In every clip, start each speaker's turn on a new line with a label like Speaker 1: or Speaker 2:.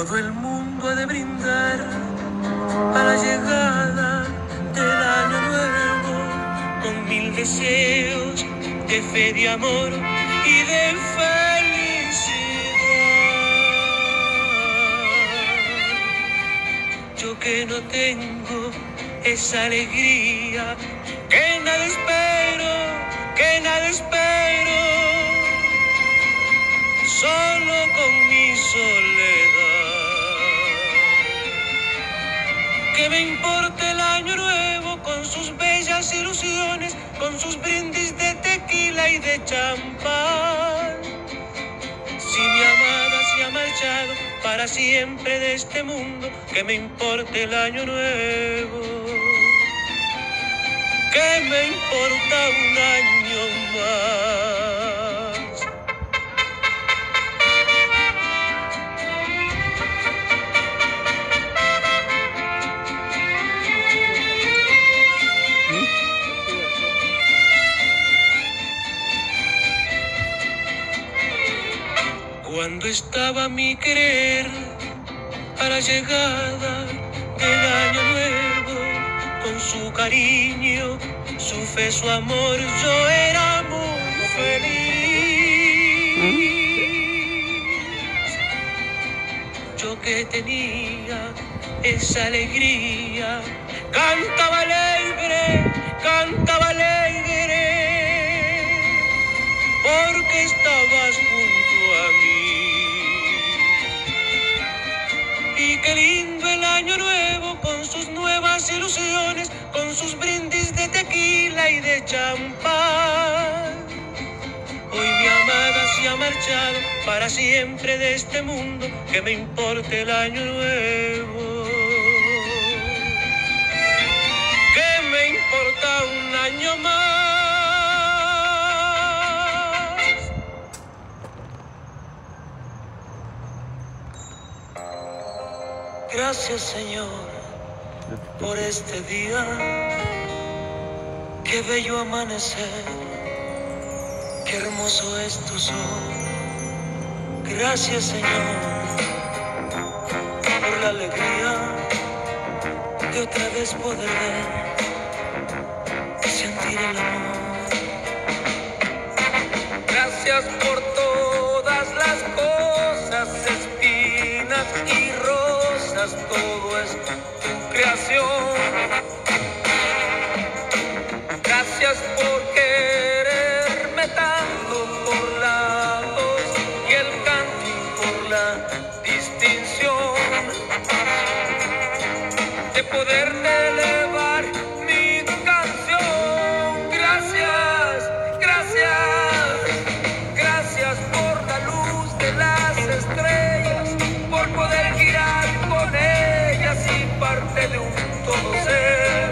Speaker 1: Todo el mundo ha de brindar a la llegada del año nuevo, con mil deseos de fe, de amor y de felicidad. Yo que no tengo esa alegría, que nada espero, solo con mi soledad. Que me importa el año nuevo con sus bellas ilusiones, con sus brindis de tequila y de champán. Si mi amada se ha marchado para siempre de este mundo, que me importa el año nuevo, que me importa un año más. Cuando estaba mi querer a la llegada del año nuevo, con su cariño, su fe, su amor, yo era muy feliz. Yo que tenía esa alegría, cantaba alegre, porque estabas junto a mí. Y qué lindo el año nuevo con sus nuevas ilusiones, con sus brindis de tequila y de champán. Hoy mi amada se ha marchado para siempre de este mundo, que me importa el año nuevo, que me importa un año más. Gracias, Señor, por este día, qué bello amanecer, qué hermoso es tu sol. Gracias, Señor, por la alegría de otra vez poder ver y sentir el amor. Gracias por todas las cosas, espinas y rosas, todo es tu creación. Gracias por quererme tanto, por la voz y el canto y por la distinción de poderte elevar mi canción. Gracias, gracias, gracias por la luz de las estrellas, por poder girar con ellas y parte de un todo ser.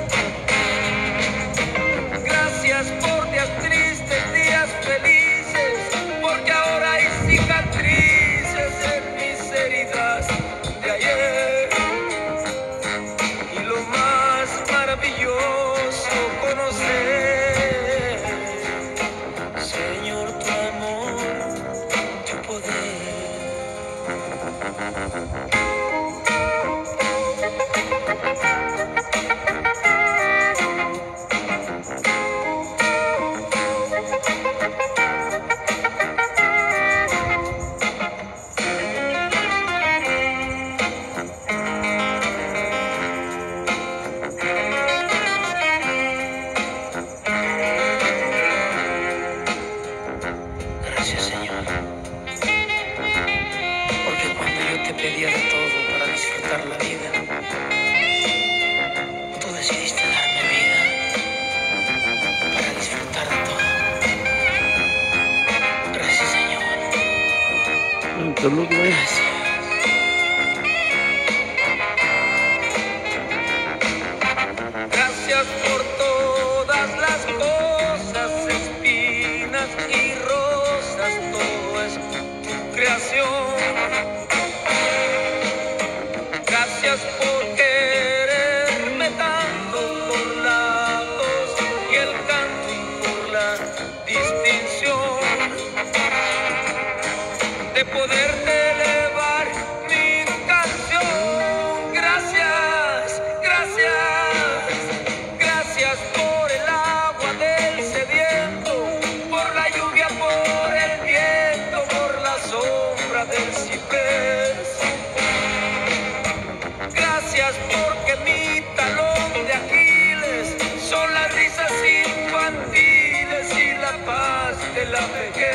Speaker 1: Gracias por días tristes, días felices, porque ahora hay cicatrices en mis heridas de ayer. Y lo más maravilloso, conocer, Señor, tu amor, tu poder. Gracias, Señor, porque cuando yo te pedía de todo para disfrutar la vida, tú decidiste darme vida para disfrutar de todo. Gracias, Señor. Gracias. Gracias por todas las cosas, espinas y rosas, todo es tu creación. Gracias por quererme tanto, por la voz y el canto y por la distinción de poderte elevar mi me quedo.